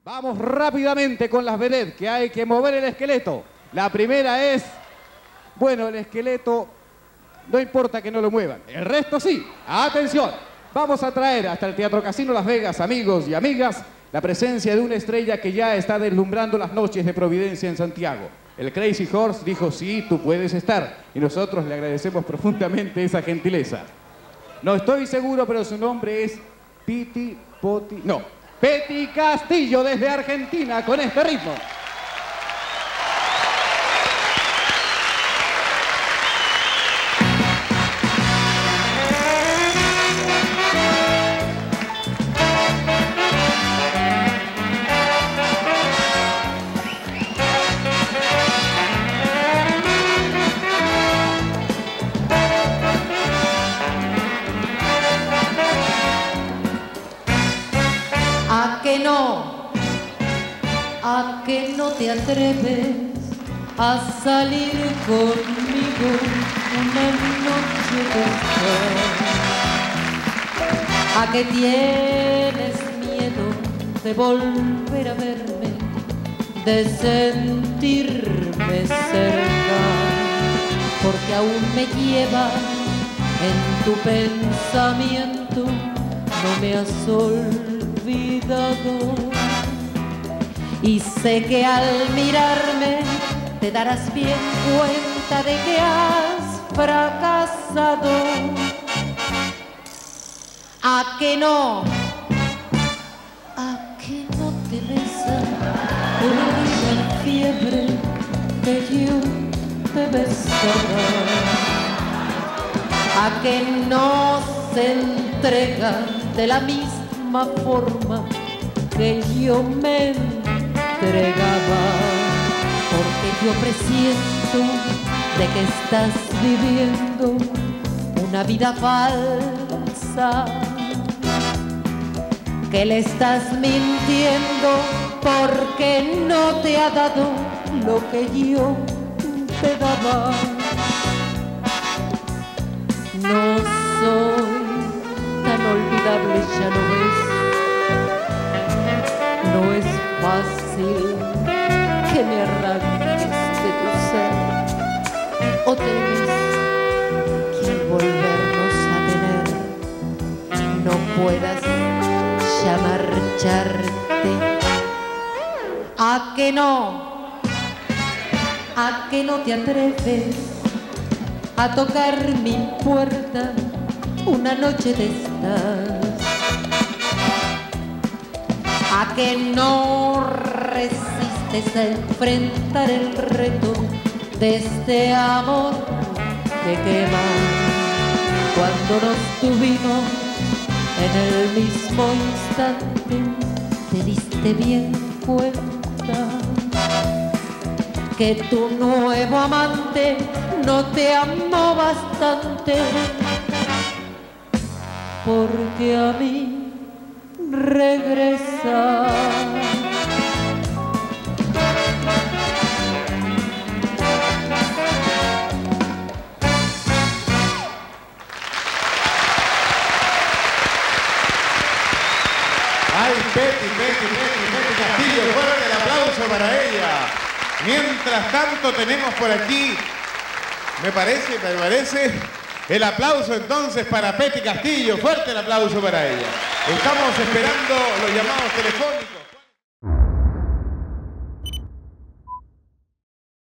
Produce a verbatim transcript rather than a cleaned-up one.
Vamos rápidamente con las vedettes, que hay que mover el esqueleto. La primera es, bueno, el esqueleto no importa que no lo muevan, el resto sí. Atención, vamos a traer hasta el Teatro Casino Las Vegas, amigos y amigas, la presencia de una estrella que ya está deslumbrando las noches de Providencia en Santiago. El Crazy Horse dijo, sí, tú puedes estar, y nosotros le agradecemos profundamente esa gentileza. No estoy seguro, pero su nombre es Piti Poti... No, Petty Castillo desde Argentina con este ritmo. ¿A que no? ¿A que no te atreves a salir conmigo una noche después? ¿A que tienes miedo de volver a verme, de sentirme cerca? Porque aún me lleva en tu pensamiento, no me has olvidado. Y sé que al mirarme te darás bien cuenta de que has fracasado. ¿A que no? ¿A que no te besa una fiebre que yo te besaba? ¿A que no se entrega de la misma forma que yo me entregaba? Porque yo presiento de que estás viviendo una vida falsa, que le estás mintiendo porque no te ha dado lo que yo te daba. No soy tan olvidable, ya lo ves. No es fácil que me arranques de tu ser. O temes que al volvernos a tener no puedas ya marcharte. ¿A que no? ¿A que no te atreves a tocar mi puerta una noche de estas? ¿A que no resistes a enfrentar el reto de este amor que quema? Cuando nos tuvimos en el mismo instante, te diste bien cuenta que tu nuevo amante no te amó bastante, porque a mí regresa. Ay, Petty, Petty, Petty, Petty Castillo, fuerte el aplauso para ella. Mientras tanto tenemos por aquí, me parece, me parece, el aplauso entonces para Petty Castillo, fuerte el aplauso para ella. Estamos esperando los llamados telefónicos.